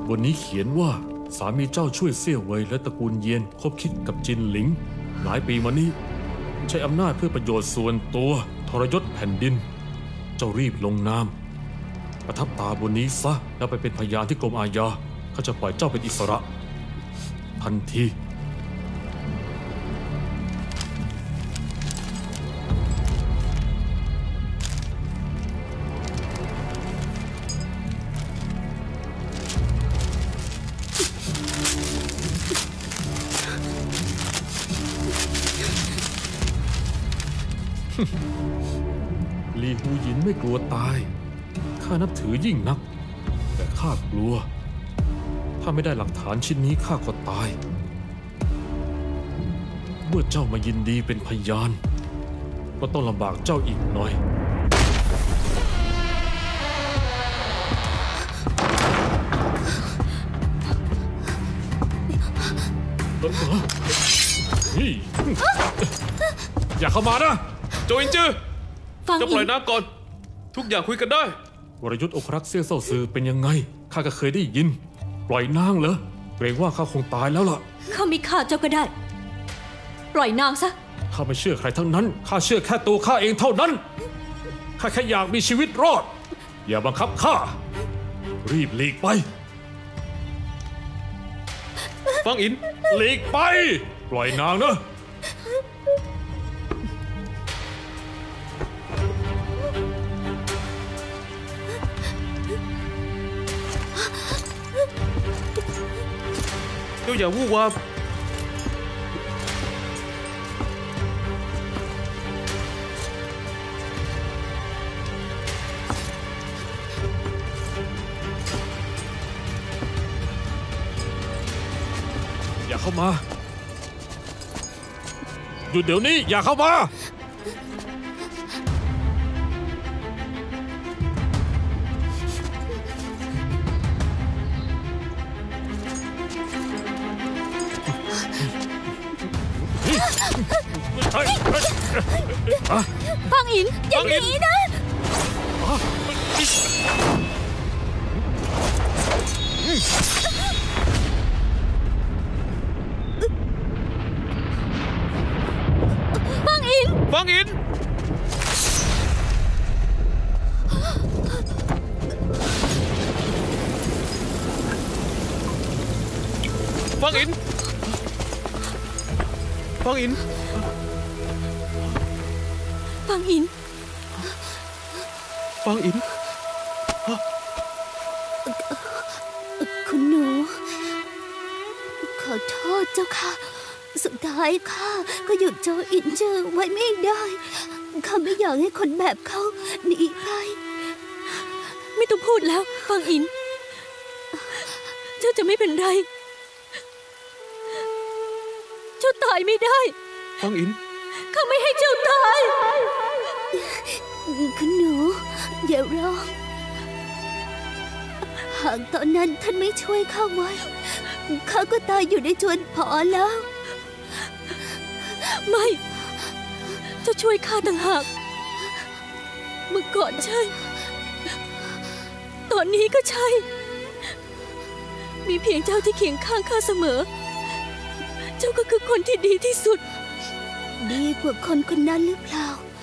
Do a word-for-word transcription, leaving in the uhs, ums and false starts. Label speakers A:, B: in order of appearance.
A: บนนี้เขียนว่าสามีเจ้าช่วยเซี่ยวเว่ยและตระกูลเยียนคบคิดกับจินหลิงหลายปีมานี้ใช้อำนาจเพื่อประโยชน์ส่วนตัวทรยศแผ่นดินเจ้ารีบลงนามประทับตาบนนี้ซะแล้วไปเป็นพยานที่กรมอาญาเขาจะปล่อยเจ้าเป็นอิสระทันทีลีฮูหยินไม่กลัวตายข้านับถือยิ่งนักแต่ข้ากลัวถ้าไม่ได้หลักฐานชิ้นนี้ข้าก็ตายเมื่อเจ้ามายินดีเป็นพยานก็ต้องลำบากเจ้าอีกหน่อยนี่อย่าเข้ามานะ
B: โจอินจือจะปล่อยน้ำก่อนทุกอย่างคุยกันได้
A: วรยุทธ์อกรักเซี่ยเซ่าซือเป็นยังไงข้าก็เคยได้ยินปล่อยนางเหรอเกรงว่าข้าคงตายแล้วล่ะ
C: ข้าไม่ฆ่าเจ้าก็ได้ปล่อยนางซะ
A: ข้าไม่เชื่อใครทั้งนั้นข้าเชื่อแค่ตัวข้าเองเท่านั้นข้าแค่อยากมีชีวิตรอดอย่าบังคับข้ารีบหลีกไป
B: ฟังอิน
A: หลีกไปปล่อยนางนะ
B: เจ้าอย่าวู่วาม
A: อย่าเข้ามาหยุดเดี๋ยวนี้อย่าเข้ามา
C: ฟังอินอย่างนี้นะฟังอิน
B: ฟังอินฟังอินฟังอิน
C: ฟังอิน
B: ฟังอิน
C: คุณหนูขอโทษเจ้าค่ะสุดท้ายข้าก็หยุดโจอินเจอไว้ไม่ได้ข้าไม่อยากให้คนแบบเขาหนีไปไม่ต้องพูดแล้วฟังอินเจ้าจะไม่เป็นไรเจ้าตายไม่ได้
B: ฟังอิน
C: ข้าไม่ให้เจ้าตายคุณหนูอย่าร้องหากตอนนั้นท่านไม่ช่วยข้าไว้ข้าก็ตายอยู่ในจวนผอแล้วไม่เจ้าช่วยข้าต่างหากเมื่อก่อนใช่ตอนนี้ก็ใช่มีเพียงเจ้าที่เคียงข้างข้าเสมอเจ้าก็คือคนที่ดีที่สุดดีกว่าคนคนนั้นหรือเปล่า